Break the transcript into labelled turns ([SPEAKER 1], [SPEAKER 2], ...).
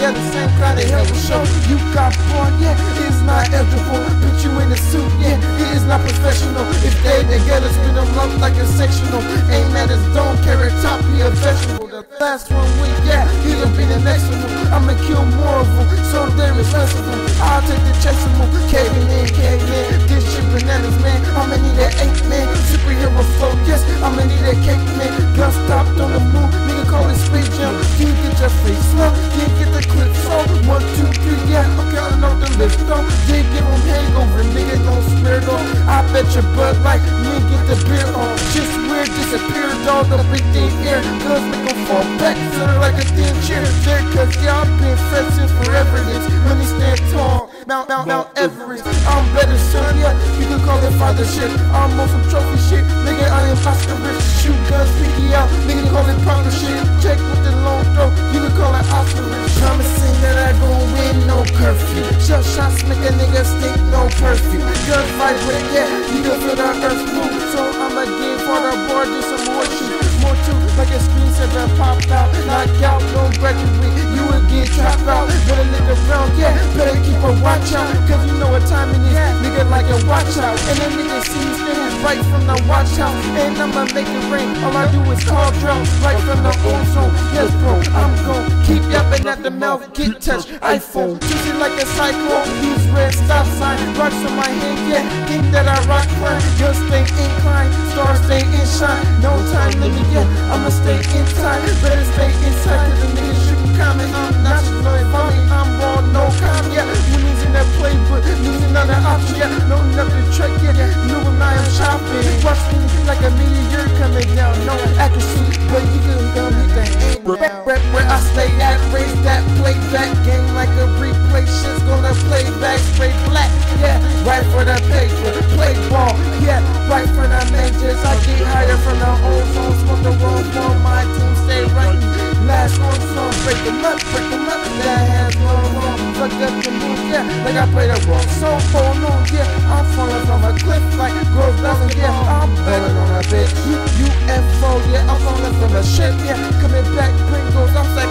[SPEAKER 1] got the same kind of hell for show. You got born, yeah, it's not eligible. Put you in a suit, yeah, it is not professional. If they together, spin them up like a sectional. Ain't mad as don't carry top, be a vegetable. The last one week, yeah, he'll be the next one. I'ma kill more of them, so there is less of them. I'll take the chase of them, caving in, this shit bananas, man. I'ma need that 8 man, superhero flow, yes, I'ma need that cake, man. Gun stopped on the moon, nigga call it speed jump. You get your face slow, you get the clip so 1, 2, 3, yeah, I'm counting off the list, though. You give them hangover, nigga don't smear though. I bet your butt like you ain't get the beer on. Just weird, disappear, dog, the big thing air. Cause make them fall back, feel like a thin chair. There, cause y'all been friends since forever. This money stand tall, Mount Everest. I'm better, son, yeah, you can call it father shit. I'm on some trophy shit, nigga, I am Oscar rich. Shoot guns, pinky out, nigga call it proper shit. Check with the long throw, you can call it Oscar rich. Promising that I gon' win, no curfew. Shell shots make a nigga stink, no perfume. Guns vibrate, yeah, you can feel the earth move. So I'ma give for the board, just some more shit. More too, like a screensaver popped out. Knock out, no graduate, you would get trapped out. Better look around, yeah, better keep a watch out. Cause you know what time it is, nigga like a watch out. And then nigga see you standing right from the watch out. And I'ma make it rain, all I do is call drought. Right from the ozone, yes bro, I'm gon' keep yapping at the mouth, get touched, iPhone. Treat it like a cyclone, use red stop sign. Rocks on my hand, yeah, think that I rock fine. Girls stay inclined, stars stay in shine. No time limit, yeah, I'ma stay in time. Better stay inside, cause the niggas shooting comment. I'm not no funny, I'm raw, no comment, yeah. Winnings in that playbook, losing on the option, yeah. No nothing trick, yeah, you and I am chopping. Watch me like a meteor coming down, no accuracy, but you can go hit the aim. Where I stay at, raise that playback game like a replay. Shit's gonna play back, straight black, yeah. Right for the paper, play ball, yeah. Right for the majors, I get higher from the ozone. Smoke the wrong ball, my team stay right. Last one song, break them up, that has no wrong. Fuck up the moves, yeah, like I played a wrong song. Hold on, yeah, I'm falling from a cliff like Grove Valley, yeah. I'm betting on a bitch, UFO, yeah, I'm falling from a ship, yeah. Coming back, Pringles, I'm like